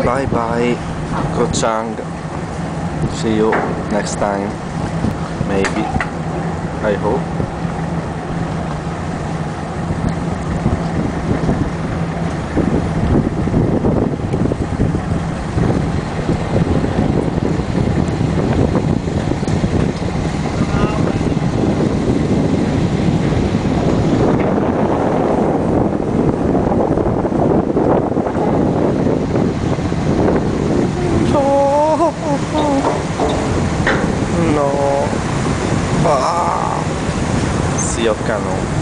Bye bye, Koh Chang. See you next time. Maybe. I hope. No. Ah. Sì, ho cano.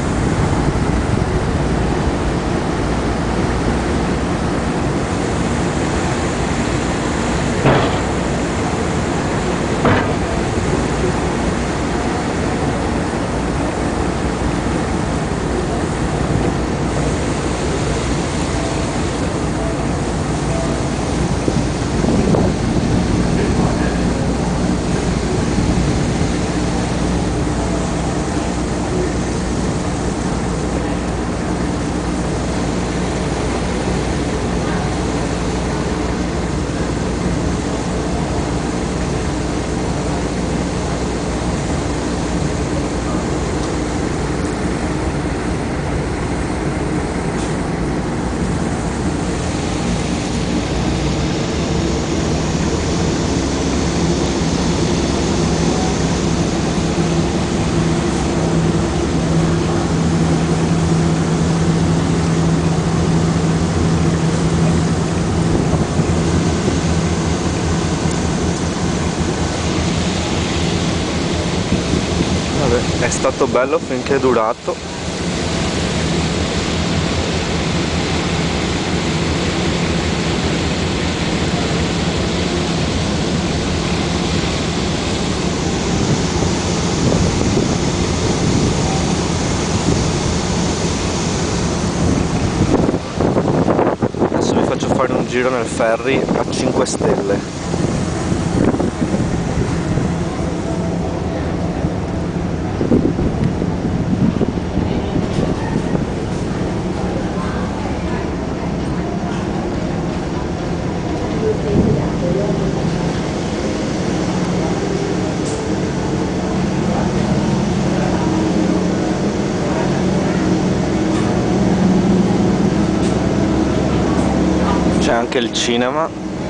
Vabbè, è stato bello finché è durato. Adesso vi faccio fare un giro nel ferry a 5 stelle. C'è anche il cinema.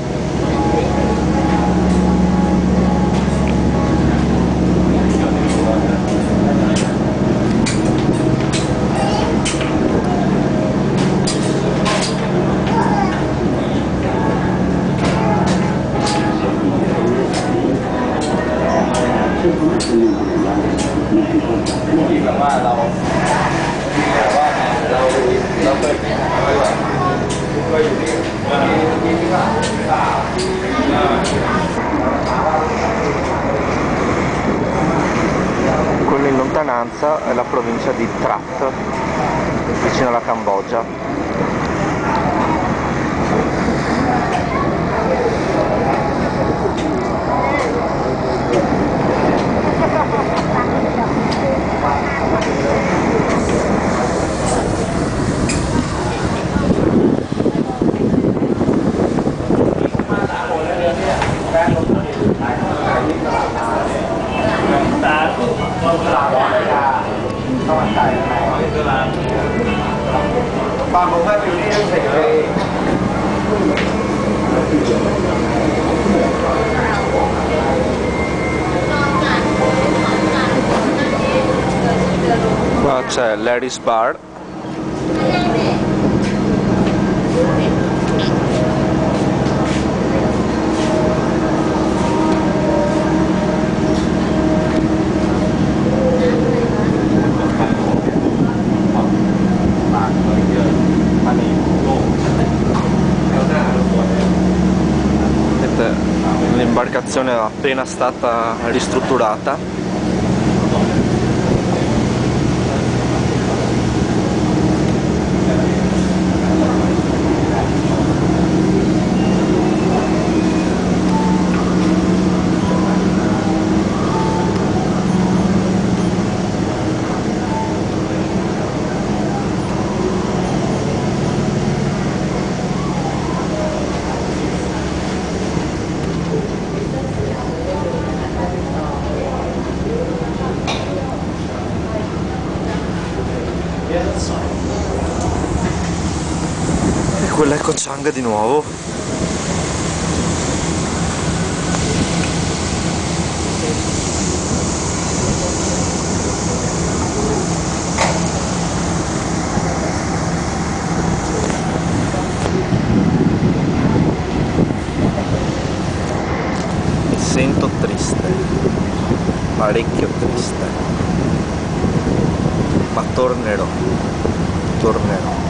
Quello in lontananza è la provincia di Trat, vicino alla Cambogia. Qua c'è Larry's Bar. L'imbarcazione è appena stata ristrutturata. Quella è Koh Chang di nuovo. Mi sento triste, parecchio triste, ma tornerò.